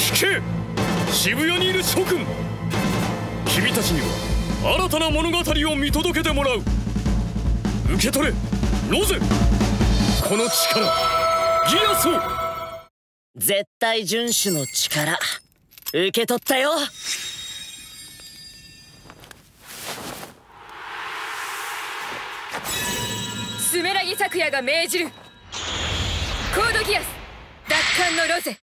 聞け、渋谷にいる諸君、君たちには新たな物語を見届けてもらう。受け取れロゼ、この力、ギアスを。 絶対遵守の力、受け取ったよ。 スメラギ咲夜が命じる。コードギアス奪還のロゼ。